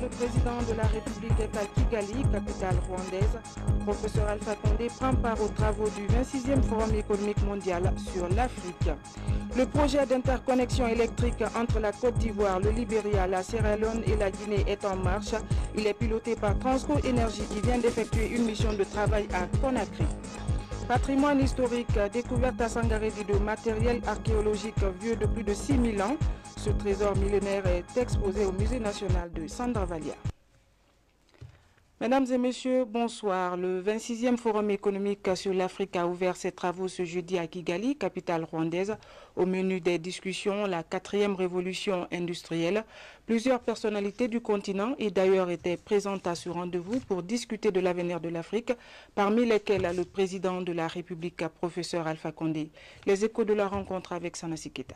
président de la République est à Kigali, capitale rwandaise. Professeur Alpha Condé prend part aux travaux du 26e Forum économique mondial sur l'Afrique. Le projet d'interconnexion électrique entre la Côte d'Ivoire, le Libéria, la Sierra Leone et la Guinée est en marche. Il est piloté par Transco Énergie qui vient d'effectuer une mission de travail à Conakry. Patrimoine historique, découverte à Sangaredi de matériel archéologique vieux de plus de 6000 ans. Ce trésor millénaire est exposé au Musée national de Sandravalia. Mesdames et messieurs, bonsoir. Le 26e Forum économique sur l'Afrique a ouvert ses travaux ce jeudi à Kigali, capitale rwandaise. Au menu des discussions, la 4e révolution industrielle. Plusieurs personnalités du continent et d'ailleurs étaient présentes à ce rendez-vous pour discuter de l'avenir de l'Afrique, parmi lesquels le président de la République, professeur Alpha Condé. Les échos de la rencontre avec Sanassi Keita.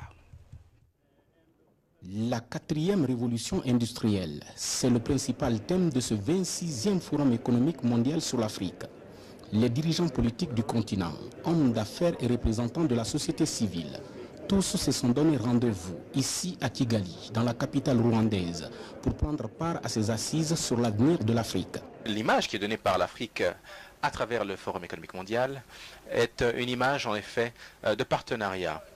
La 4e révolution industrielle, c'est le principal thème de ce 26e Forum économique mondial sur l'Afrique. Les dirigeants politiques du continent, hommes d'affaires et représentants de la société civile, tous se sont donné rendez-vous ici à Kigali, dans la capitale rwandaise, pour prendre part à ces assises sur l'avenir de l'Afrique. L'image qui est donnée par l'Afrique à travers le Forum économique mondial est une image en effet de partenariat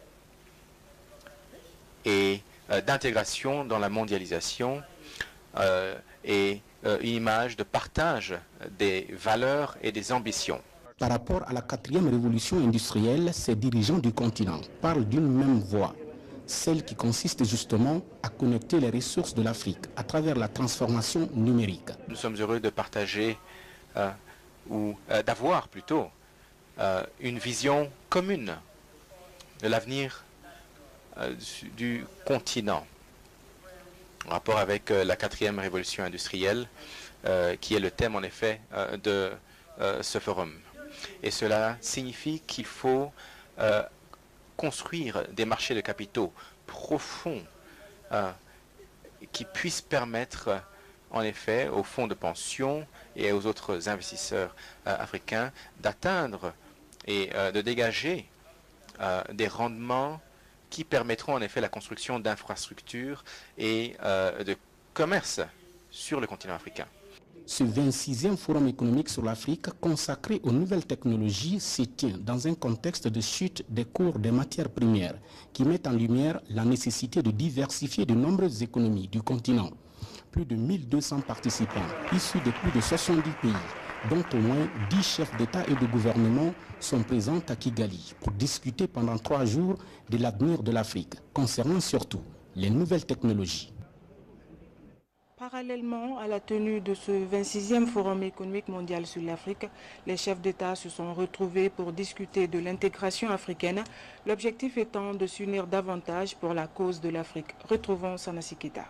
et d'intégration dans la mondialisation et une image de partage des valeurs et des ambitions. Par rapport à la 4e révolution industrielle, ces dirigeants du continent parlent d'une même voix, celle qui consiste justement à connecter les ressources de l'Afrique à travers la transformation numérique. Nous sommes heureux de partager ou d'avoir plutôt une vision commune de l'avenir du continent en rapport avec la 4e révolution industrielle qui est le thème en effet de ce forum. Et cela signifie qu'il faut construire des marchés de capitaux profonds qui puissent permettre en effet aux fonds de pension et aux autres investisseurs africains d'atteindre et de dégager des rendements qui permettront en effet la construction d'infrastructures et de commerce sur le continent africain. Ce 26e Forum économique sur l'Afrique consacré aux nouvelles technologies se tient dans un contexte de chute des cours des matières premières qui met en lumière la nécessité de diversifier de nombreuses économies du continent. Plus de 1200 participants issus de plus de 70 pays, dont au moins 10 chefs d'État et de gouvernement sont présents à Kigali pour discuter pendant 3 jours de l'avenir de l'Afrique, concernant surtout les nouvelles technologies. Parallèlement à la tenue de ce 26e Forum économique mondial sur l'Afrique, les chefs d'État se sont retrouvés pour discuter de l'intégration africaine, l'objectif étant de s'unir davantage pour la cause de l'Afrique. Retrouvons Sanassi Keita.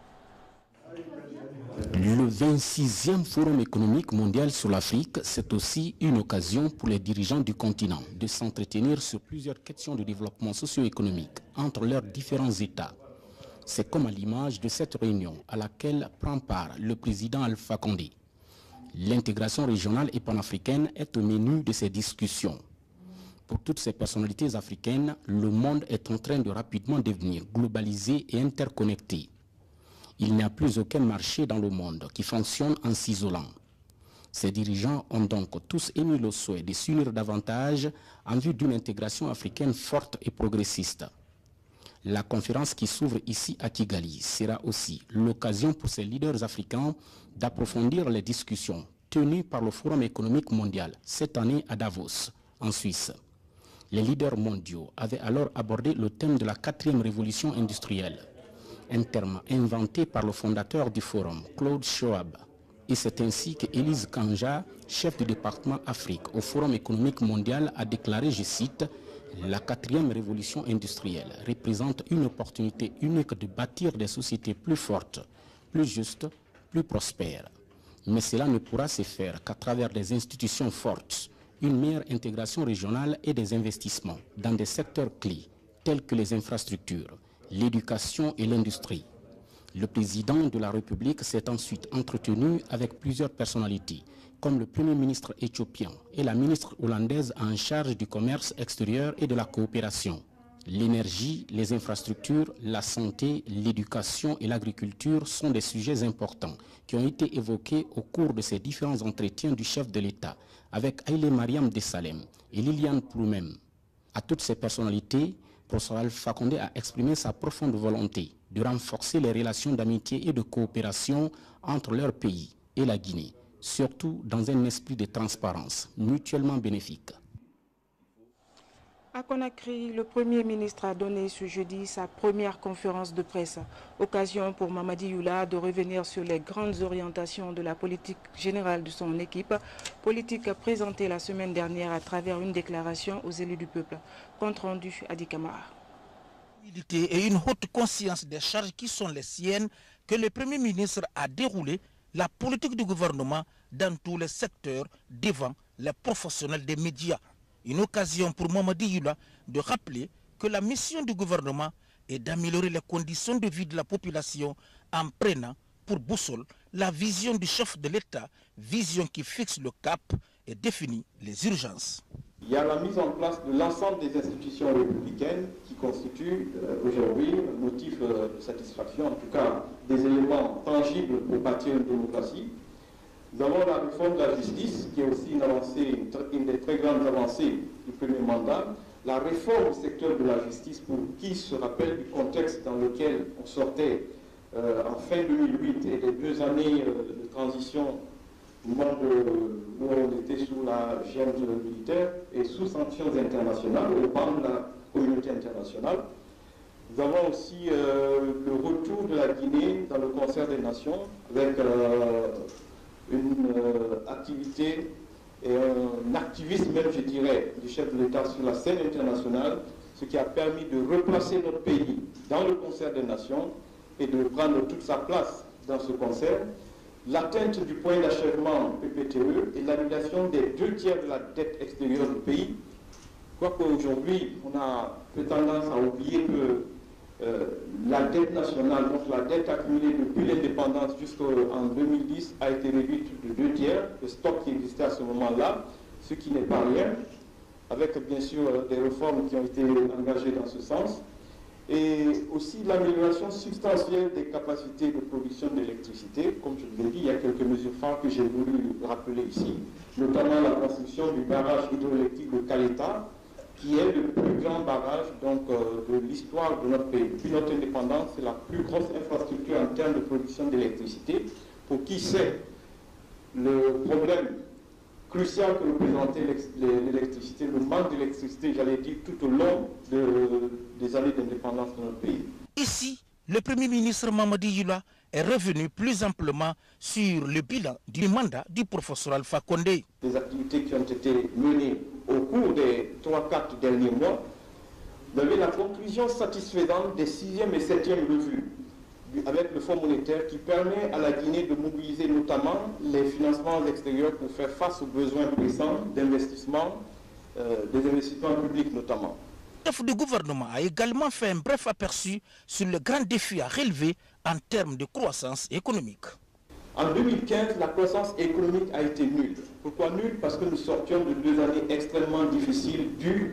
Le 26e Forum économique mondial sur l'Afrique, c'est aussi une occasion pour les dirigeants du continent de s'entretenir sur plusieurs questions de développement socio-économique entre leurs différents États. C'est comme à l'image de cette réunion à laquelle prend part le président Alpha Condé. L'intégration régionale et panafricaine est au menu de ces discussions. Pour toutes ces personnalités africaines, le monde est en train de rapidement devenir globalisé et interconnecté. Il n'y a plus aucun marché dans le monde qui fonctionne en s'isolant. Ces dirigeants ont donc tous émis le souhait de s'unir davantage en vue d'une intégration africaine forte et progressiste. La conférence qui s'ouvre ici à Kigali sera aussi l'occasion pour ces leaders africains d'approfondir les discussions tenues par le Forum économique mondial cette année à Davos, en Suisse. Les leaders mondiaux avaient alors abordé le thème de la 4e révolution industrielle, un terme inventé par le fondateur du forum, Claude Schwab. Et c'est ainsi qu'Élise Kanja, chef du département Afrique au Forum économique mondial, a déclaré, je cite, « La 4e révolution industrielle représente une opportunité unique de bâtir des sociétés plus fortes, plus justes, plus prospères. Mais cela ne pourra se faire qu'à travers des institutions fortes, une meilleure intégration régionale et des investissements dans des secteurs clés tels que les infrastructures, l'éducation et l'industrie. » Le président de la République s'est ensuite entretenu avec plusieurs personnalités, comme le Premier ministre éthiopien et la ministre hollandaise en charge du commerce extérieur et de la coopération. L'énergie, les infrastructures, la santé, l'éducation et l'agriculture sont des sujets importants qui ont été évoqués au cours de ces différents entretiens du chef de l'État avec Haïlé Mariam Dessalem et Liliane Ploumem. À toutes ces personnalités, professeur Alpha Condé a exprimé sa profonde volonté de renforcer les relations d'amitié et de coopération entre leur pays et la Guinée, surtout dans un esprit de transparence mutuellement bénéfique. À Conakry, le Premier ministre a donné ce jeudi sa première conférence de presse. Occasion pour Mamadi Youla de revenir sur les grandes orientations de la politique générale de son équipe, politique présentée la semaine dernière à travers une déclaration aux élus du peuple. Compte rendu à Dikamara. Et une haute conscience des charges qui sont les siennes que le Premier ministre a déroulé la politique du gouvernement dans tous les secteurs devant les professionnels des médias. Une occasion pour Mamadi Youla de rappeler que la mission du gouvernement est d'améliorer les conditions de vie de la population en prenant pour boussole la vision du chef de l'État, vision qui fixe le cap et définit les urgences. Il y a la mise en place de l'ensemble des institutions républicaines qui constituent aujourd'hui un motif de satisfaction, en tout cas des éléments tangibles pour bâtir une démocratie. Nous avons la réforme de la justice, qui est aussi une avancée, une des très grandes avancées du premier mandat. La réforme du secteur de la justice, pour qui se rappelle du contexte dans lequel on sortait en fin 2008 et les 2 années de transition, au moment où on était sous la junte militaire et sous sanctions internationales, au banc de la communauté internationale. Nous avons aussi le retour de la Guinée dans le concert des nations, avec une activité et un activisme même, je dirais, du chef de l'État sur la scène internationale, ce qui a permis de replacer notre pays dans le concert des nations et de prendre toute sa place dans ce concert. L'atteinte du point d'achèvement PPTE et l'annulation des 2/3 de la dette extérieure du pays. Quoique aujourd'hui, on a fait tendance à oublier que la dette nationale, donc la dette accumulée depuis l'indépendance jusqu'en 2010, a été réduite de 2/3, le stock qui existait à ce moment-là, ce qui n'est pas rien, avec bien sûr des réformes qui ont été engagées dans ce sens, et aussi l'amélioration substantielle des capacités de production d'électricité. Comme je vous l'ai dit, il y a quelques mesures phares que j'ai voulu rappeler ici, notamment la construction du barrage hydroélectrique de Caleta, qui est le plus grand barrage donc, de l'histoire de notre pays. Depuis notre indépendance, c'est la plus grosse infrastructure en termes de production d'électricité. Pour qui sait le problème crucial que représentait l'électricité, le manque d'électricité, j'allais dire, tout au long des années d'indépendance de notre pays. Ici, le Premier ministre Mamadi Youla est revenu plus amplement sur le bilan du mandat du professeur Alpha Condé. Les activités qui ont été menées au cours des 3-4 derniers mois, vous avez la conclusion satisfaisante des 6e et 7e revues avec le Fonds monétaire qui permet à la Guinée de mobiliser notamment les financements extérieurs pour faire face aux besoins pressants d'investissement, des investissements publics notamment. Le chef du gouvernement a également fait un bref aperçu sur le grand défi à relever en termes de croissance économique. En 2015, la croissance économique a été nulle. Pourquoi nulle? Parce que nous sortions de 2 années extrêmement difficiles dues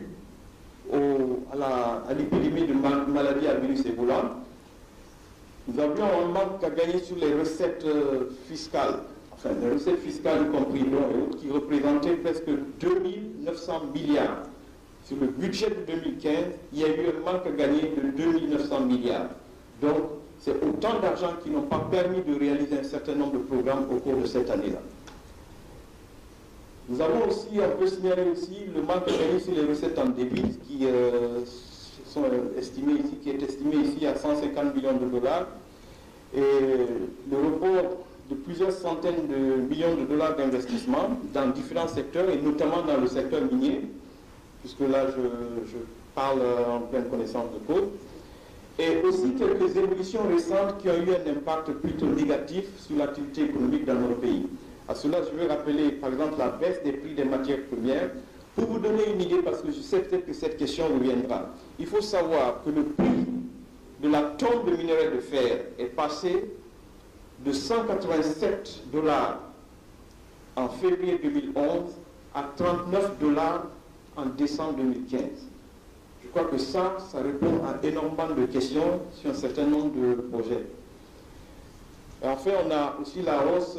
à l'épidémie de maladie à virus Ebola. Nous avions un manque à gagner sur les recettes fiscales, enfin les recettes fiscales y compris dons et autres, qui représentaient presque 2900 milliards. Sur le budget de 2015, il y a eu un manque à gagner de 2900 milliards. Donc, c'est autant d'argent qui n'ont pas permis de réaliser un certain nombre de programmes au cours de cette année-là. Nous avons aussi, on peut signaler aussi le manque à gagner sur les recettes en devises qui sont estimées ici, qui est estimé ici à 150 millions de dollars. Et le report de plusieurs centaines de millions de dollars d'investissement dans différents secteurs, et notamment dans le secteur minier, puisque là je parle en pleine connaissance de cause. Et aussi quelques évolutions récentes qui ont eu un impact plutôt négatif sur l'activité économique dans notre pays. À cela, je vais rappeler par exemple la baisse des prix des matières premières. Pour vous donner une idée, parce que je sais peut-être que cette question reviendra, il faut savoir que le prix de la tonne de minerai de fer est passé de 187 $ en février 2011 à 39 $ en décembre 2015. Je crois que ça répond à énormément de questions sur un certain nombre de projets. Et enfin, on a aussi la hausse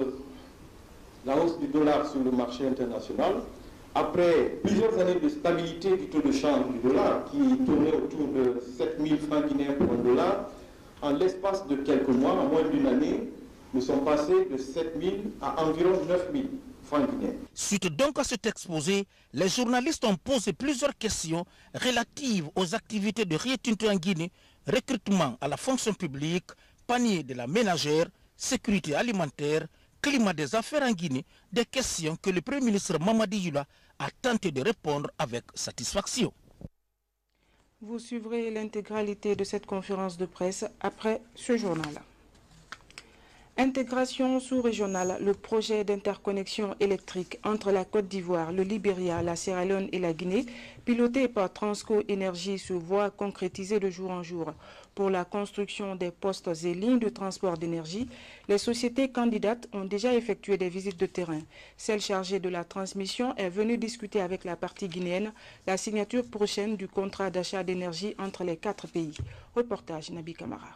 du dollar sur le marché international. Après plusieurs années de stabilité du taux de change du dollar, qui tournait autour de 7 000 francs guinéens pour un dollar, en l'espace de quelques mois, en moins d'une année, nous sommes passés de 7 000 à environ 9 000 francs guinéens. Suite donc à cet exposé, les journalistes ont posé plusieurs questions relatives aux activités de Rio Tinto en Guinée, recrutement à la fonction publique, panier de la ménagère, sécurité alimentaire, climat des affaires en Guinée, des questions que le Premier ministre Mamadi Yula a tenté de répondre avec satisfaction. Vous suivrez l'intégralité de cette conférence de presse après ce journal. Intégration sous-régionale, le projet d'interconnexion électrique entre la Côte d'Ivoire, le Libéria, la Sierra Leone et la Guinée, piloté par Transco Énergie, se voit concrétisé de jour en jour. Pour la construction des postes et lignes de transport d'énergie, les sociétés candidates ont déjà effectué des visites de terrain. Celle chargée de la transmission est venue discuter avec la partie guinéenne la signature prochaine du contrat d'achat d'énergie entre les 4 pays. Reportage Nabi Kamara.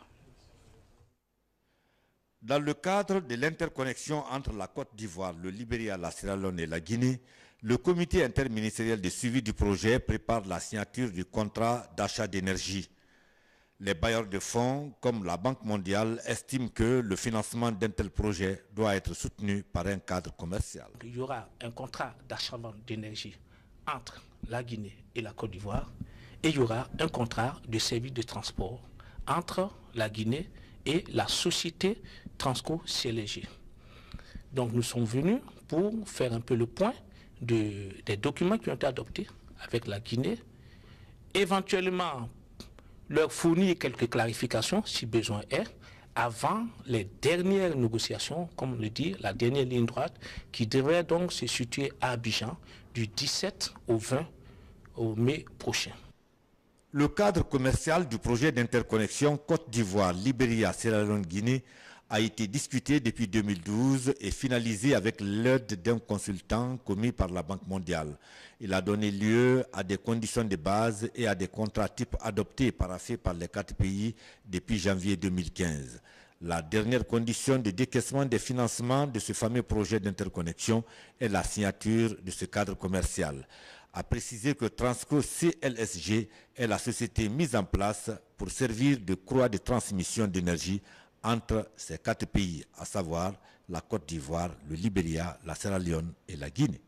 Dans le cadre de l'interconnexion entre la Côte d'Ivoire, le Libéria, la Sierra Leone et la Guinée, le comité interministériel de suivi du projet prépare la signature du contrat d'achat d'énergie. Les bailleurs de fonds, comme la Banque mondiale, estiment que le financement d'un tel projet doit être soutenu par un cadre commercial. Il y aura un contrat d'achat d'énergie entre la Guinée et la Côte d'Ivoire et il y aura un contrat de service de transport entre la Guinée et la société Transco CLG. Donc nous sommes venus pour faire un peu le point des documents qui ont été adoptés avec la Guinée, éventuellement leur fournir quelques clarifications si besoin est, avant les dernières négociations, comme le dit la dernière ligne droite, qui devrait donc se situer à Abidjan du 17 au 20 au mai prochain. Le cadre commercial du projet d'interconnexion Côte d'Ivoire, Libéria, Sierra Leone, Guinée a été discuté depuis 2012 et finalisé avec l'aide d'un consultant commis par la Banque mondiale. Il a donné lieu à des conditions de base et à des contrats types adoptés et paraphés par les 4 pays depuis janvier 2015. La dernière condition de décaissement des financements de ce fameux projet d'interconnexion est la signature de ce cadre commercial. A précisé que Transco CLSG est la société mise en place pour servir de croix de transmission d'énergie entre ces 4 pays, à savoir la Côte d'Ivoire, le Libéria, la Sierra Leone et la Guinée.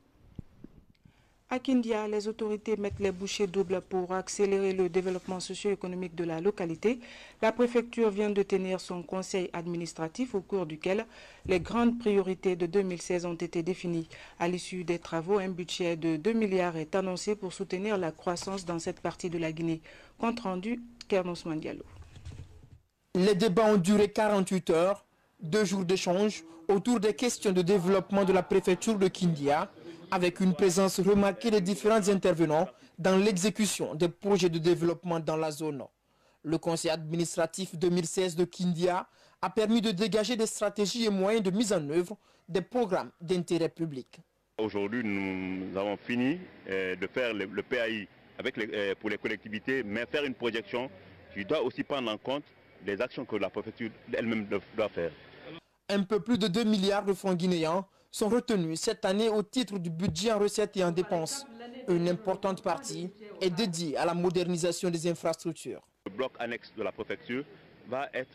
À Kindia, les autorités mettent les bouchées doubles pour accélérer le développement socio-économique de la localité. La préfecture vient de tenir son conseil administratif au cours duquel les grandes priorités de 2016 ont été définies. À l'issue des travaux, un budget de 2 milliards est annoncé pour soutenir la croissance dans cette partie de la Guinée. Compte rendu, Kernos Mandialo. Les débats ont duré 48 heures, 2 jours d'échange autour des questions de développement de la préfecture de Kindia, avec une présence remarquée des différents intervenants dans l'exécution des projets de développement dans la zone. Le conseil administratif 2016 de Kindia a permis de dégager des stratégies et moyens de mise en œuvre des programmes d'intérêt public. Aujourd'hui, nous avons fini de faire le PAI pour les collectivités, mais faire une projection qui doit aussi prendre en compte les actions que la préfecture elle-même doit faire. Un peu plus de 2 milliards de francs guinéens sont retenus cette année au titre du budget en recettes et en dépenses. Une importante partie est dédiée à la modernisation des infrastructures. Le bloc annexe de la préfecture va être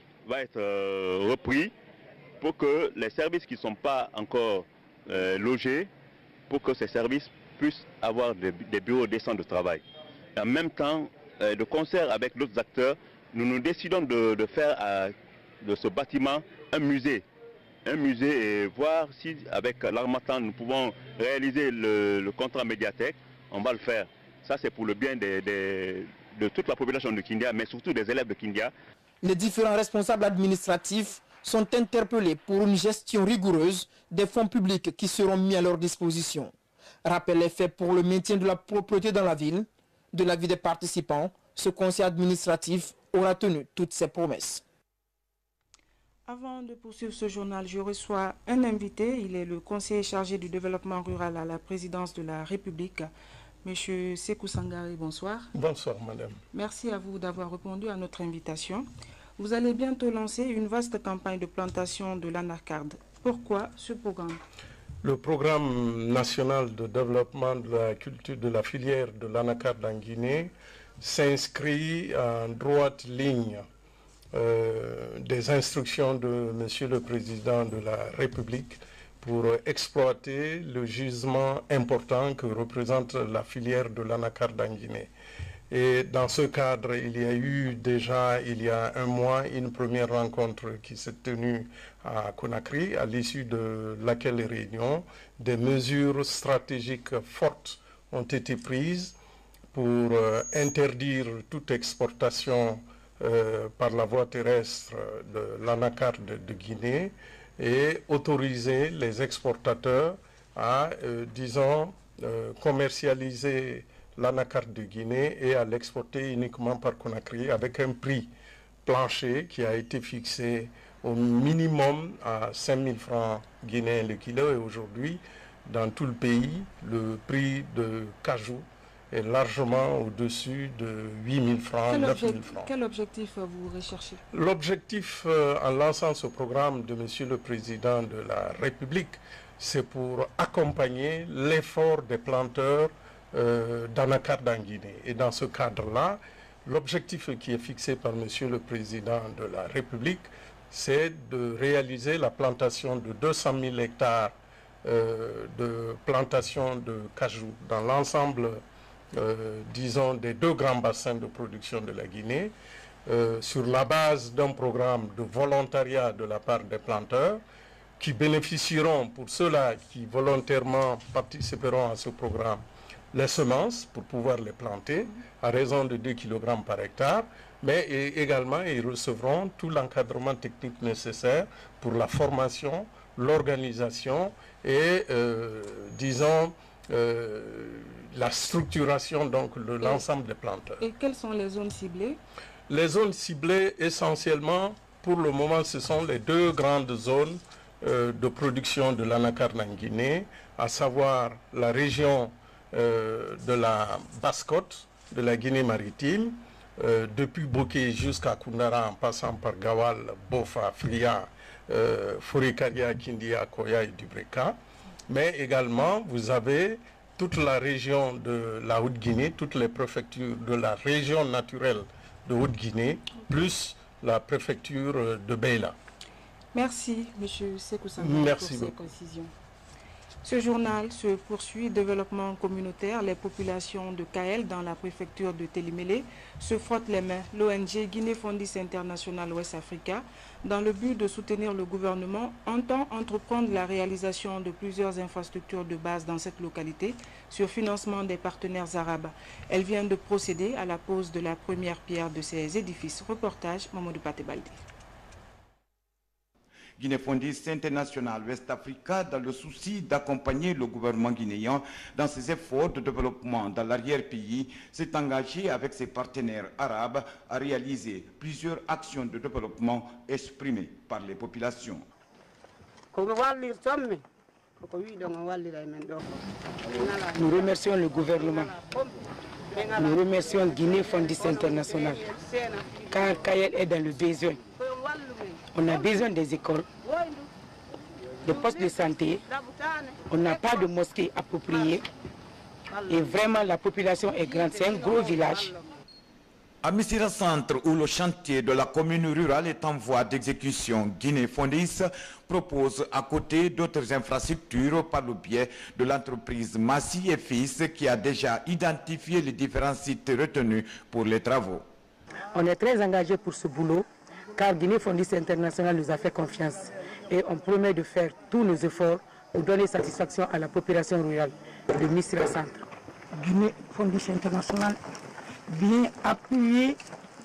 repris pour que les services qui ne sont pas encore logés, pour que ces services puissent avoir des bureaux décents de travail. En même temps, de concert avec d'autres acteurs, nous décidons de faire de ce bâtiment un musée et voir si avec l'Harmattan nous pouvons réaliser le contrat médiathèque, on va le faire. Ça c'est pour le bien de toute la population de Kindia, mais surtout des élèves de Kindia. Les différents responsables administratifs sont interpellés pour une gestion rigoureuse des fonds publics qui seront mis à leur disposition. Rappel est fait pour le maintien de la propreté dans la ville. De l'avis des participants, ce conseil administratif aura tenu toutes ses promesses. Avant de poursuivre ce journal, je reçois un invité. Il est le conseiller chargé du développement rural à la présidence de la République. Monsieur Sékou Sangari, bonsoir. Bonsoir, madame. Merci à vous d'avoir répondu à notre invitation. Vous allez bientôt lancer une vaste campagne de plantation de l'anacarde. Pourquoi ce programme? Le programme national de développement de la culture de la filière de l'anacarde en Guinée s'inscrit en droite ligne des instructions de Monsieur le Président de la République pour exploiter le gisement important que représente la filière de l'anacarde en Guinée. Et dans ce cadre, il y a eu déjà, il y a un mois, une première rencontre qui s'est tenue à Conakry, à l'issue de laquelle réunion, des mesures stratégiques fortes ont été prises pour interdire toute exportation par la voie terrestre de l'anacarde de Guinée et autoriser les exportateurs à, disons, commercialiser l'anacarde de Guinée et à l'exporter uniquement par Conakry avec un prix plancher qui a été fixé au minimum à 5 000 francs guinéens le kilo. Et aujourd'hui, dans tout le pays, le prix de cajou est largement au-dessus de 8 000 francs, 9 000 francs. Quel objectif vous recherchez? L'objectif en lançant ce programme de Monsieur le Président de la République, c'est pour accompagner l'effort des planteurs d'anacarde en Guinée. Et dans ce cadre-là, l'objectif qui est fixé par Monsieur le Président de la République, c'est de réaliser la plantation de 200 000 hectares de plantation de cajou dans l'ensemble, disons, des deux grands bassins de production de la Guinée, sur la base d'un programme de volontariat de la part des planteurs, qui bénéficieront, pour ceux-là qui volontairement participeront à ce programme, les semences pour pouvoir les planter à raison de 2 kg par hectare, mais également ils recevront tout l'encadrement technique nécessaire pour la formation, l'organisation et, disons, la structuration donc de l'ensemble des planteurs. Et quelles sont les zones ciblées? Les zones ciblées, essentiellement, pour le moment, ce sont les deux grandes zones de production de l'anacarde en Guinée, à savoir la région de la Basse-Côte, de la Guinée maritime, depuis Boké jusqu'à Koundara, en passant par Gawal, Bofa, Fria, Forikaria, Kindia, Koya et Dubreka. Mais également, vous avez toute la région de la Haute-Guinée, toutes les préfectures de la région naturelle de Haute-Guinée, plus la préfecture de Beila. Merci, M. Sékou Sangari, pour ces précisions. Ce journal se poursuit. Développement communautaire. Les populations de Kael, dans la préfecture de Télimélé, se frottent les mains. L'ONG Guinée Fondis International West Africa, dans le but de soutenir le gouvernement, entend entreprendre la réalisation de plusieurs infrastructures de base dans cette localité sur financement des partenaires arabes. Elle vient de procéder à la pose de la première pierre de ces édifices. Reportage Mamadou Patebaldi. Guinée Fondis International West Africa, dans le souci d'accompagner le gouvernement guinéen dans ses efforts de développement dans l'arrière-pays, s'est engagé avec ses partenaires arabes à réaliser plusieurs actions de développement exprimées par les populations. Nous remercions le gouvernement. Nous remercions Guinée Fondis International, car Kael est dans le besoin. On a besoin des écoles, des postes de santé, on n'a pas de mosquée appropriée et vraiment la population est grande, c'est un gros village. À Missira Centre, où le chantier de la commune rurale est en voie d'exécution, Guinée Fondis propose à côté d'autres infrastructures par le biais de l'entreprise Massi et Fils qui a déjà identifié les différents sites retenus pour les travaux. On est très engagé pour ce boulot, car Guinée Fondis International nous a fait confiance et on promet de faire tous nos efforts pour donner satisfaction à la population rurale de Missira Centre. Guinée Fondis International vient appuyer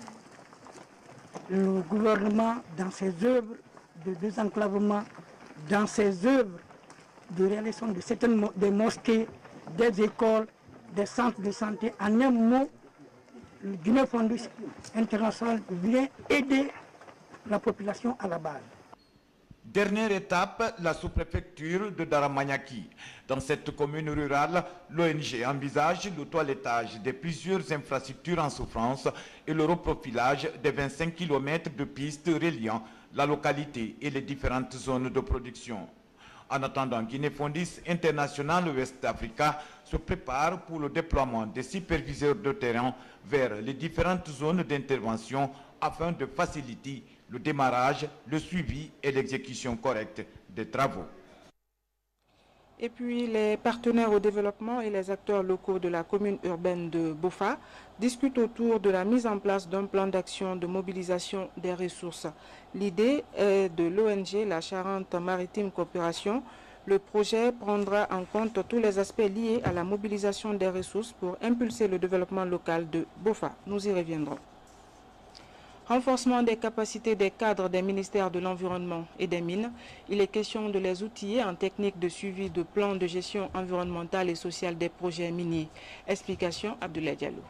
le gouvernement dans ses œuvres de désenclavement, dans ses œuvres de réalisation de certaines des mosquées, des écoles, des centres de santé. En un mot, le Guinée Fondis International vient aider la population à la base. Dernière étape, la sous-préfecture de Daramaniaki. Dans cette commune rurale, l'ONG envisage le toilettage de plusieurs infrastructures en souffrance et le reprofilage des 25 km de pistes reliant la localité et les différentes zones de production. En attendant, Guinée Fondis International West Africa se prépare pour le déploiement des superviseurs de terrain vers les différentes zones d'intervention afin de faciliter le démarrage, le suivi et l'exécution correcte des travaux. Et puis les partenaires au développement et les acteurs locaux de la commune urbaine de Bofa discutent autour de la mise en place d'un plan d'action de mobilisation des ressources. L'idée est de l'ONG La Charente Maritime Coopération. Le projet prendra en compte tous les aspects liés à la mobilisation des ressources pour impulser le développement local de Bofa. Nous y reviendrons. Renforcement des capacités des cadres des ministères de l'Environnement et des Mines. Il est question de les outiller en technique de suivi de plans de gestion environnementale et sociale des projets miniers. Explication Abdoulaye Diallo.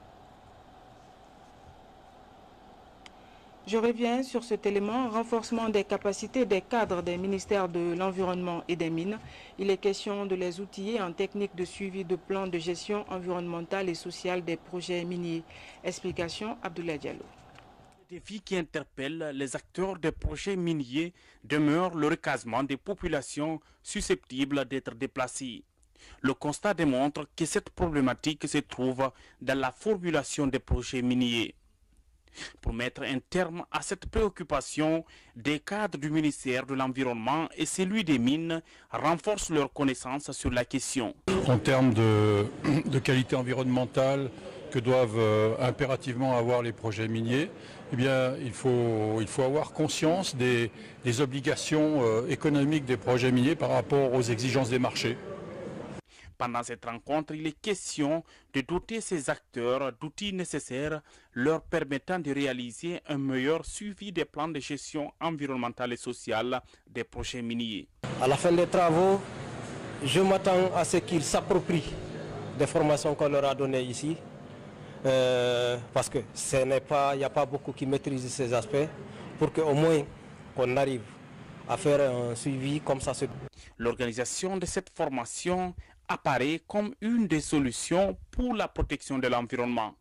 Je reviens sur cet élément, renforcement des capacités des cadres des ministères de l'Environnement et des Mines. Il est question de les outiller en technique de suivi de plans de gestion environnementale et sociale des projets miniers. Explication Abdoulaye Diallo. Les défis qui interpellent les acteurs des projets miniers demeurent le recasement des populations susceptibles d'être déplacées. Le constat démontre que cette problématique se trouve dans la formulation des projets miniers. Pour mettre un terme à cette préoccupation, des cadres du ministère de l'Environnement et celui des Mines renforcent leurs connaissances sur la question. En termes de qualité environnementale que doivent impérativement avoir les projets miniers, eh bien, il faut avoir conscience des obligations économiques des projets miniers par rapport aux exigences des marchés. Pendant cette rencontre, il est question de doter ces acteurs d'outils nécessaires leur permettant de réaliser un meilleur suivi des plans de gestion environnementale et sociale des projets miniers. À la fin des travaux, je m'attends à ce qu'ils s'approprient des formations qu'on leur a données ici. Parce que il n'y a pas beaucoup qui maîtrisent ces aspects, pour qu'au moins qu'on arrive à faire un suivi comme ça. L'organisation de cette formation apparaît comme une des solutions pour la protection de l'environnement.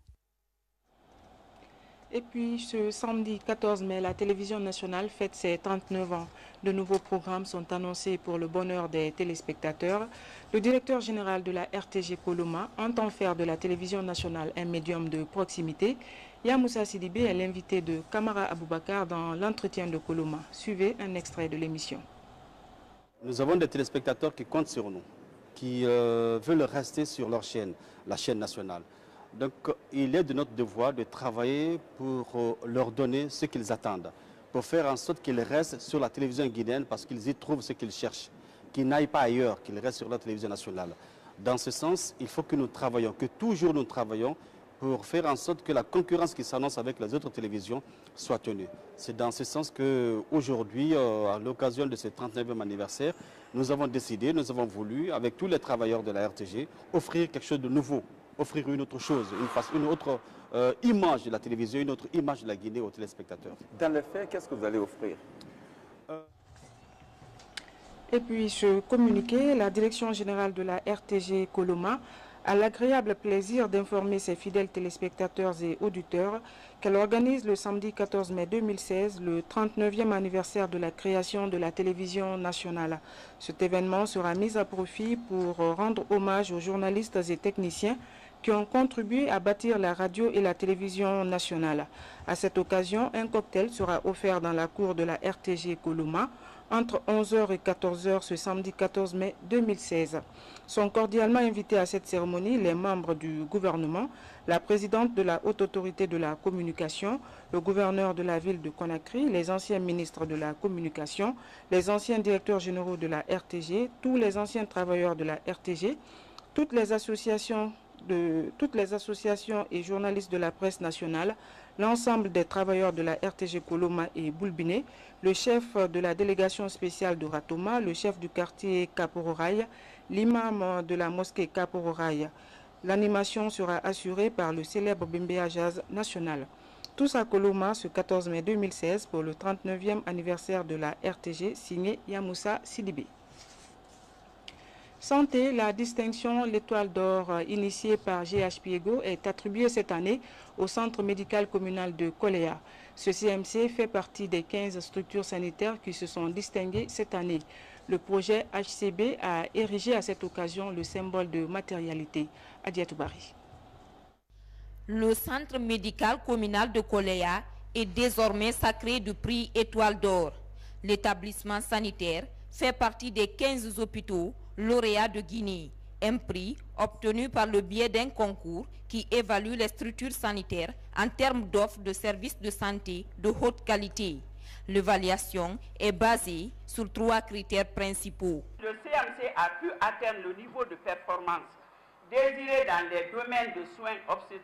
Et puis ce samedi 14 mai, la télévision nationale fête ses 39 ans. De nouveaux programmes sont annoncés pour le bonheur des téléspectateurs. Le directeur général de la RTG Koloma entend faire de la télévision nationale un médium de proximité. Yamoussa Sidibé est l'invité de Kamara Aboubakar dans l'entretien de Koloma. Suivez un extrait de l'émission. Nous avons des téléspectateurs qui comptent sur nous, qui veulent rester sur leur chaîne, la chaîne nationale. Donc il est de notre devoir de travailler pour leur donner ce qu'ils attendent, pour faire en sorte qu'ils restent sur la télévision guinéenne parce qu'ils y trouvent ce qu'ils cherchent, qu'ils n'aillent pas ailleurs, qu'ils restent sur la télévision nationale. Dans ce sens, il faut que nous travaillions, que toujours nous travaillons pour faire en sorte que la concurrence qui s'annonce avec les autres télévisions soit tenue. C'est dans ce sens qu'aujourd'hui, à l'occasion de ce 39e anniversaire, nous avons décidé, nous avons voulu, avec tous les travailleurs de la RTG, offrir quelque chose de nouveau, offrir une autre chose, une autre image de la télévision, une autre image de la Guinée aux téléspectateurs. Dans les faits, qu'est-ce que vous allez offrir? Et puis, ce communiqué, la direction générale de la RTG Koloma a l'agréable plaisir d'informer ses fidèles téléspectateurs et auditeurs qu'elle organise le samedi 14 mai 2016 le 39e anniversaire de la création de la télévision nationale. Cet événement sera mis à profit pour rendre hommage aux journalistes et techniciens qui ont contribué à bâtir la radio et la télévision nationale. À cette occasion, un cocktail sera offert dans la cour de la RTG Koloma entre 11h et 14h ce samedi 14 mai 2016. Sont cordialement invités à cette cérémonie les membres du gouvernement, la présidente de la Haute Autorité de la Communication, le gouverneur de la ville de Conakry, les anciens ministres de la Communication, les anciens directeurs généraux de la RTG, tous les anciens travailleurs de la RTG, toutes les associations et journalistes de la presse nationale, l'ensemble des travailleurs de la RTG Koloma et Boulbiné, le chef de la délégation spéciale de Ratoma, le chef du quartier Kapororaï, l'imam de la mosquée Kapororaï. L'animation sera assurée par le célèbre Bembea Jazz National. tous à Koloma ce 14 mai 2016 pour le 39e anniversaire de la RTG signé Yamoussa Sidibé. Santé, la distinction L'Étoile d'Or initiée par GH Piego est attribuée cette année au Centre médical communal de Koléa. Ce CMC fait partie des 15 structures sanitaires qui se sont distinguées cette année. Le projet HCB a érigé à cette occasion le symbole de matérialité. Adiatou Bari. Le centre médical communal de Koléa est désormais sacré du prix Étoile d'Or. L'établissement sanitaire fait partie des 15 hôpitaux lauréats de Guinée, un prix obtenu par le biais d'un concours qui évalue les structures sanitaires en termes d'offres de services de santé de haute qualité. L'évaluation est basée sur 3 critères principaux. Le CMC a pu atteindre le niveau de performance désiré dans les domaines de soins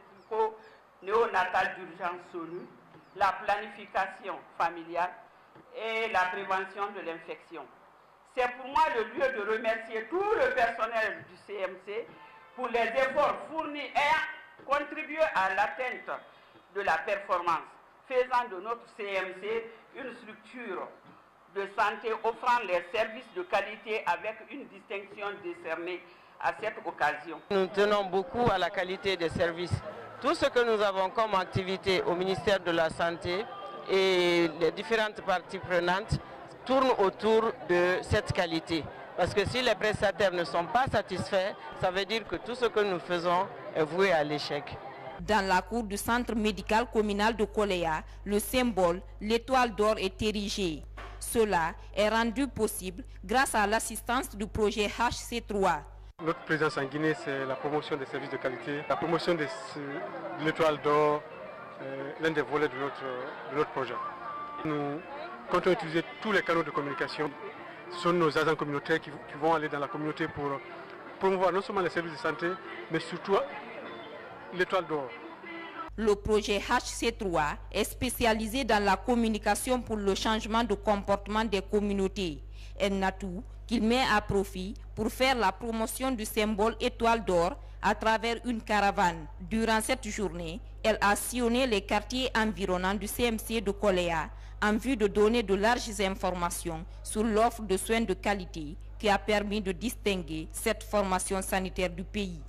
obstétrico-néonatal d'urgence SONU, la planification familiale et la prévention de l'infection. C'est pour moi le lieu de remercier tout le personnel du CMC pour les efforts fournis et contribué à l'atteinte de la performance, faisant de notre CMC une structure de santé offrant les services de qualité avec une distinction décernée à cette occasion. Nous tenons beaucoup à la qualité des services. Tout ce que nous avons comme activité au ministère de la Santé et les différentes parties prenantes tourne autour de cette qualité. Parce que si les prestataires ne sont pas satisfaits, ça veut dire que tout ce que nous faisons est voué à l'échec. Dans la cour du centre médical communal de Koléa, le symbole L'Étoile d'Or est érigé. Cela est rendu possible grâce à l'assistance du projet HC3. Notre présence en Guinée, c'est la promotion des services de qualité, la promotion de l'Étoile d'Or, l'un des volets de notre projet. Nous comptons utiliser tous les canaux de communication. Ce sont nos agents communautaires qui vont aller dans la communauté pour promouvoir non seulement les services de santé, mais surtout l'Étoile d'Or. Le projet HC3 est spécialisé dans la communication pour le changement de comportement des communautés. Un atout qu'il met à profit pour faire la promotion du symbole Étoile d'Or à travers une caravane. Durant cette journée, elle a sillonné les quartiers environnants du CMC de Koléa en vue de donner de larges informations sur l'offre de soins de qualité qui a permis de distinguer cette formation sanitaire du pays.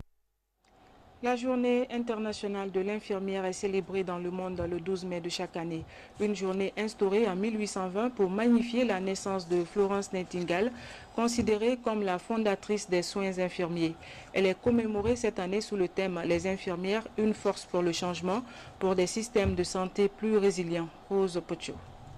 La journée internationale de l'infirmière est célébrée dans le monde le 12 mai de chaque année. Une journée instaurée en 1820 pour magnifier la naissance de Florence Nightingale, considérée comme la fondatrice des soins infirmiers. Elle est commémorée cette année sous le thème « Les infirmières, une force pour le changement, pour des systèmes de santé plus résilients ». Rose Pocho.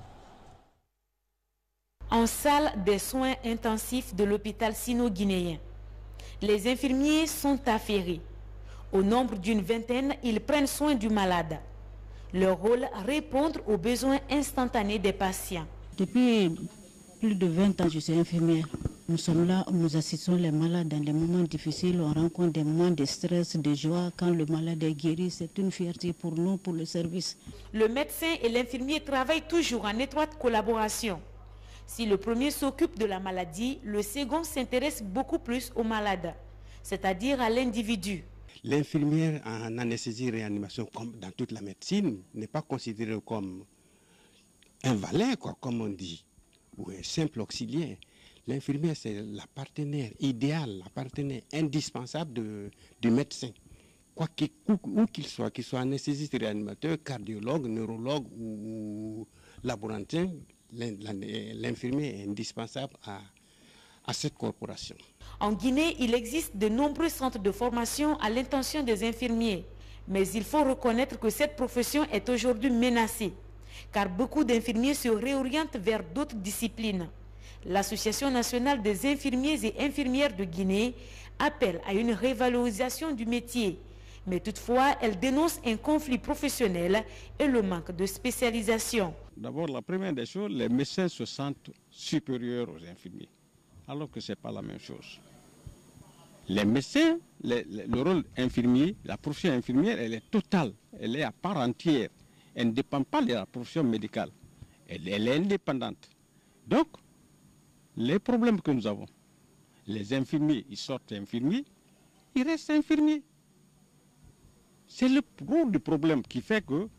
En salle des soins intensifs de l'hôpital sino-guinéen, les infirmiers sont affairés. Au nombre d'une vingtaine, ils prennent soin du malade. Leur rôle, répondre aux besoins instantanés des patients. Depuis plus de 20 ans, je suis infirmière. Nous sommes là, nous assistons les malades dans des moments difficiles. On rencontre des moments de stress, de joie. Quand le malade est guéri, c'est une fierté pour nous, pour le service. Le médecin et l'infirmier travaillent toujours en étroite collaboration. Si le premier s'occupe de la maladie, le second s'intéresse beaucoup plus au malade, c'est-à-dire à l'individu. L'infirmière en anesthésie-réanimation, comme dans toute la médecine, n'est pas considérée comme un valet, comme on dit, ou un simple auxiliaire. L'infirmière, c'est la partenaire idéale, la partenaire indispensable du médecin. Où qu'il soit anesthésiste, réanimateur, cardiologue, neurologue ou laborantin, l'infirmier est indispensable à cette corporation. En Guinée, il existe de nombreux centres de formation à l'intention des infirmiers. Mais il faut reconnaître que cette profession est aujourd'hui menacée, car beaucoup d'infirmiers se réorientent vers d'autres disciplines. L'Association nationale des infirmiers et infirmières de Guinée appelle à une révalorisation du métier. Mais toutefois, elle dénonce un conflit professionnel et le manque de spécialisation. D'abord, la première des choses, les médecins se sentent supérieurs aux infirmiers, alors que ce n'est pas la même chose. Les médecins, le rôle infirmier, la profession infirmière, elle est totale, elle est à part entière. Elle ne dépend pas de la profession médicale, elle est indépendante. Donc, les problèmes que nous avons, les infirmiers, ils sortent infirmiers, ils restent infirmiers. C'est le gros du problème qui fait que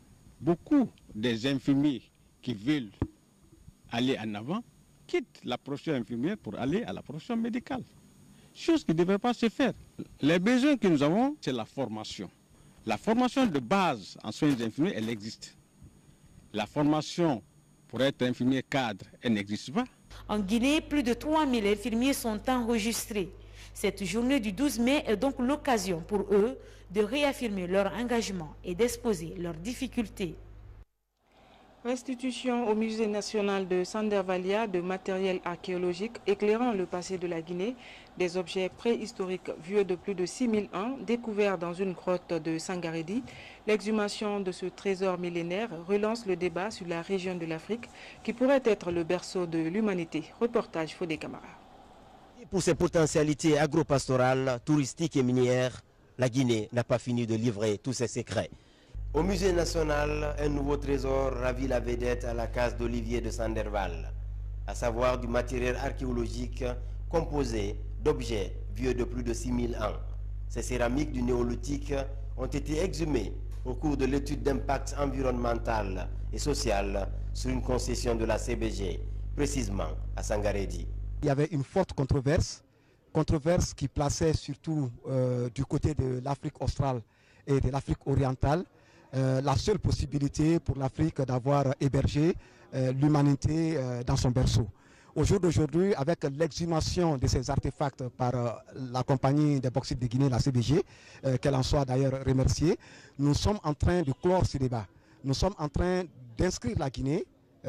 beaucoup des infirmiers qui veulent aller en avant quittent la profession infirmière pour aller à la profession médicale. Chose qui ne devrait pas se faire. Les besoins que nous avons, c'est la formation. La formation de base en soins infirmiers, elle existe. La formation pour être infirmier cadre, elle n'existe pas. En Guinée, plus de 3000 infirmiers sont enregistrés. Cette journée du 12 mai est donc l'occasion pour eux de réaffirmer leur engagement et d'exposer leurs difficultés. Restitution au Musée national de Sandervalia de matériel archéologique éclairant le passé de la Guinée, des objets préhistoriques vieux de plus de 6000 ans découverts dans une grotte de Sangaredi. L'exhumation de ce trésor millénaire relance le débat sur la région de l'Afrique qui pourrait être le berceau de l'humanité. Reportage Fodé Camara. Pour ses potentialités agro-pastorales, touristiques et minières, la Guinée n'a pas fini de livrer tous ses secrets. Au musée national, un nouveau trésor ravit la vedette à la case d'Olivier de Sanderval, à savoir du matériel archéologique composé d'objets vieux de plus de 6000 ans. Ces céramiques du néolithique ont été exhumées au cours de l'étude d'impact environnemental et social sur une concession de la CBG, précisément à Sangaredi. Il y avait une forte controverse qui plaçait surtout du côté de l'Afrique australe et de l'Afrique orientale la seule possibilité pour l'Afrique d'avoir hébergé l'humanité dans son berceau. Au jour d'aujourd'hui, avec l'exhumation de ces artefacts par la compagnie des bauxites de Guinée, la CBG, qu'elle en soit d'ailleurs remerciée, nous sommes en train de clore ce débat. Nous sommes en train d'inscrire la Guinée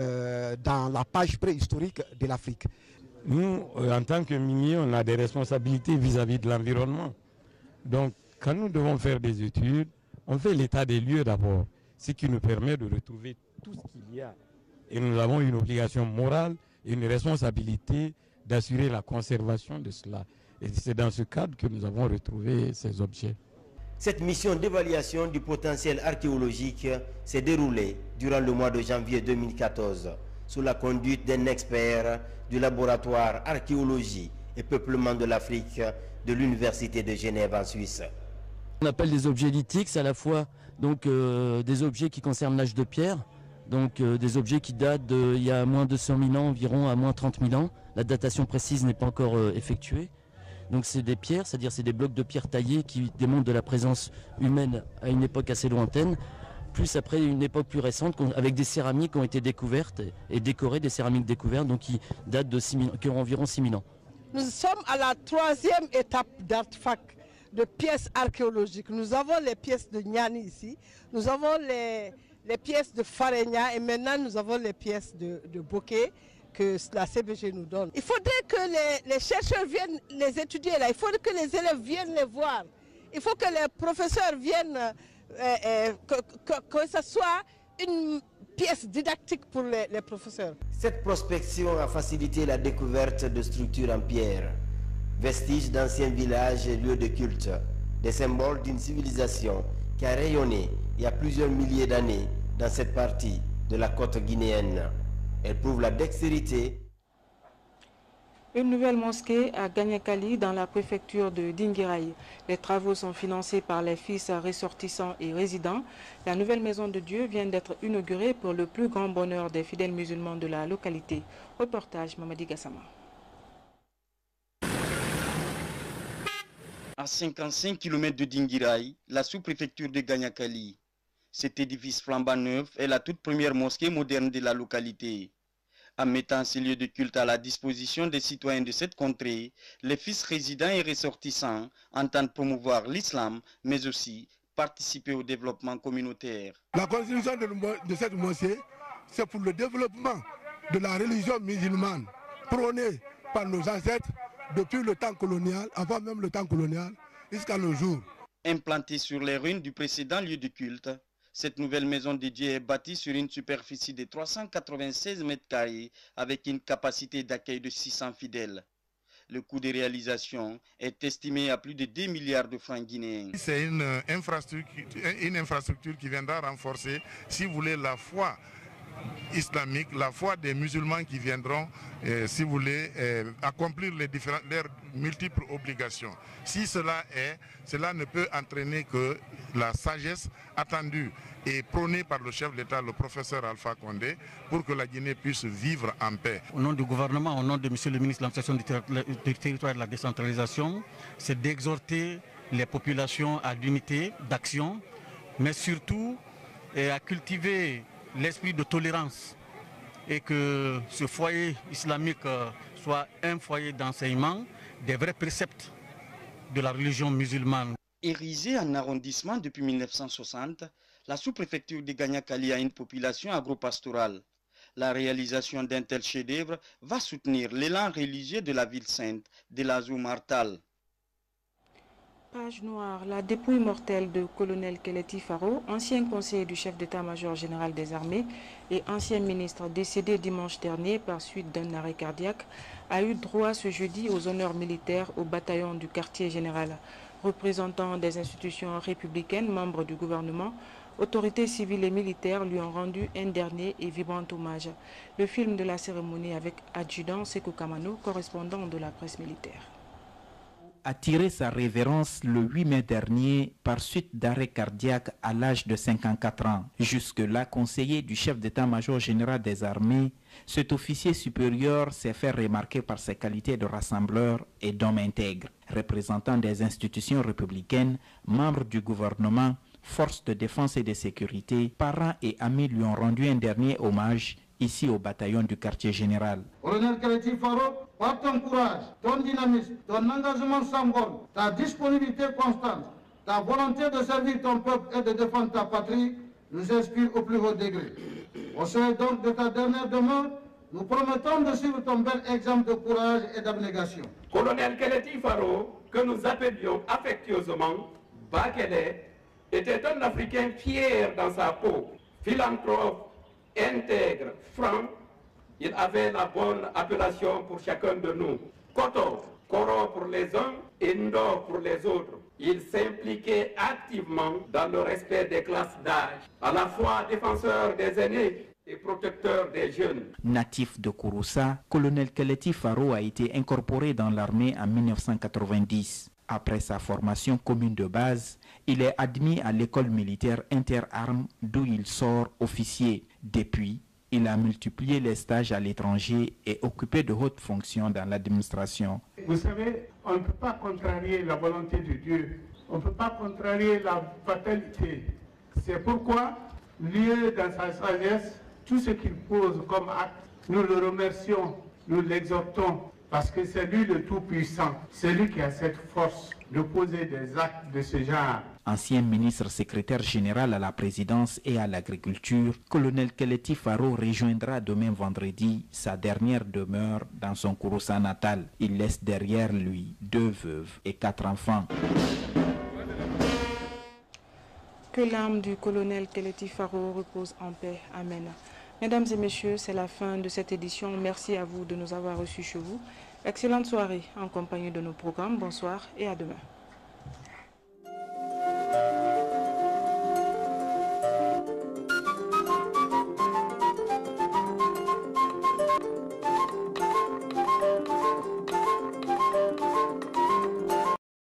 dans la page préhistorique de l'Afrique. Nous, en tant que miniers, on a des responsabilités vis-à-vis de l'environnement. Donc, quand nous devons faire des études, on fait l'état des lieux d'abord, ce qui nous permet de retrouver tout ce qu'il y a. Et nous avons une obligation morale et une responsabilité d'assurer la conservation de cela. Et c'est dans ce cadre que nous avons retrouvé ces objets. Cette mission d'évaluation du potentiel archéologique s'est déroulée durant le mois de janvier 2014 sous la conduite d'un expert du laboratoire archéologie et peuplement de l'Afrique de l'Université de Genève en Suisse. On appelle des objets lithiques, c'est à la fois donc, des objets qui concernent l'âge de pierre, donc des objets qui datent d'il y a moins de 200 000 ans environ à moins 30 000 ans. La datation précise n'est pas encore effectuée. Donc c'est des pierres, c'est-à-dire c'est des blocs de pierre taillés qui démontrent de la présence humaine à une époque assez lointaine, plus après une époque plus récente avec des céramiques qui ont été découvertes et décorées, des céramiques découvertes donc qui datent de 6 000, qui ont environ 6 000 ans. Nous sommes à la 3e étape d'artefacts, de pièces archéologiques. Nous avons les pièces de Niani ici, nous avons les pièces de Faregna et maintenant nous avons les pièces de Bokeh que la CBG nous donne. Il faudrait que les chercheurs viennent les étudier là, il faudrait que les élèves viennent les voir, il faut que les professeurs viennent, que ce soit une pièce didactique pour les professeurs. Cette prospection a facilité la découverte de structures en pierre, vestiges d'anciens villages et lieux de culte, des symboles d'une civilisation qui a rayonné il y a plusieurs milliers d'années dans cette partie de la côte guinéenne. Elle prouve la dextérité. Une nouvelle mosquée à Ganyakali dans la préfecture de Dinguiraye. Les travaux sont financés par les fils ressortissants et résidents. La nouvelle maison de Dieu vient d'être inaugurée pour le plus grand bonheur des fidèles musulmans de la localité. Reportage Mamadi Gassama. À 55 km de Dinguiraye, la sous-préfecture de Ganyakali. Cet édifice flambant neuf est la toute première mosquée moderne de la localité. En mettant ces lieux de culte à la disposition des citoyens de cette contrée, les fils résidents et ressortissants entendent promouvoir l'islam, mais aussi participer au développement communautaire. La constitution de cette mosquée, c'est pour le développement de la religion musulmane, prônée par nos ancêtres depuis le temps colonial, avant même le temps colonial, jusqu'à nos jours. Implantée sur les ruines du précédent lieu de culte, cette nouvelle maison de Dieu est bâtie sur une superficie de 396 mètres carrés avec une capacité d'accueil de 600 fidèles. Le coût de réalisation est estimé à plus de 2 milliards de francs guinéens. C'est une infrastructure qui viendra renforcer, si vous voulez, la foi islamique, la foi des musulmans qui viendront, si vous voulez, accomplir leurs multiples obligations. Si cela ne peut entraîner que la sagesse attendue et prônée par le chef de l'État, le professeur Alpha Condé, pour que la Guinée puisse vivre en paix. Au nom du gouvernement, au nom de M. le ministre de l'Administration du territoire et de la décentralisation, c'est d'exhorter les populations à l'unité d'action, mais surtout à cultiver l'esprit de tolérance et que ce foyer islamique soit un foyer d'enseignement des vrais préceptes de la religion musulmane. Érigée en arrondissement depuis 1960, la sous-préfecture de Gagna-Kali a une population agro-pastorale. La réalisation d'un tel chef-d'œuvre va soutenir l'élan religieux de la ville sainte de l'Azou Martal. Page noire, la dépouille mortelle de colonel Keleti Faro, ancien conseiller du chef d'état-major général des armées et ancien ministre décédé dimanche dernier par suite d'un arrêt cardiaque, a eu droit ce jeudi aux honneurs militaires au bataillon du quartier général. Représentants des institutions républicaines, membres du gouvernement, autorités civiles et militaires lui ont rendu un dernier et vibrant hommage. Le film de la cérémonie avec adjudant Sekou Kamano, correspondant de la presse militaire, a tiré sa révérence le 8 mai dernier par suite d'arrêt cardiaque à l'âge de 54 ans. Jusque-là, conseiller du chef d'état-major général des armées, cet officier supérieur s'est fait remarquer par ses qualités de rassembleur et d'homme intègre. Représentant des institutions républicaines, membre du gouvernement, forces de défense et de sécurité, parents et amis lui ont rendu un dernier hommage ici au bataillon du quartier général. Colonel Keleti Faro, par ton courage, ton dynamisme, ton engagement sans borne, ta disponibilité constante, ta volonté de servir ton peuple et de défendre ta patrie nous inspire au plus haut degré. Au sein donc de ta dernière demeure, nous promettons de suivre ton bel exemple de courage et d'abnégation. Colonel Keleti Faro, que nous appelions affectueusement Bakele, était un Africain fier dans sa peau, philanthrope, intègre, franc. Il avait la bonne appellation pour chacun de nous. Koto, Koro pour les uns et Ndo pour les autres. Il s'impliquait activement dans le respect des classes d'âge, à la fois défenseur des aînés et protecteur des jeunes. Natif de Kouroussa, colonel Keleti Faro a été incorporé dans l'armée en 1990. Après sa formation commune de base, il est admis à l'école militaire interarmes d'où il sort officier. Depuis, il a multiplié les stages à l'étranger et occupé de hautes fonctions dans l'administration. Vous savez, on ne peut pas contrarier la volonté de Dieu. On ne peut pas contrarier la fatalité. C'est pourquoi, lié dans sa sagesse, tout ce qu'il pose comme acte, nous le remercions, nous l'exhortons, parce que c'est lui le Tout-Puissant. C'est lui qui a cette force de poser des actes de ce genre. Ancien ministre secrétaire général à la présidence et à l'agriculture, colonel Keleti Faro rejoindra demain vendredi sa dernière demeure dans son Kouroussa natal. Il laisse derrière lui 2 veuves et 4 enfants. Que l'âme du colonel Keleti Faro repose en paix. Amen. Mesdames et messieurs, c'est la fin de cette édition. Merci à vous de nous avoir reçus chez vous. Excellente soirée en compagnie de nos programmes. Bonsoir et à demain.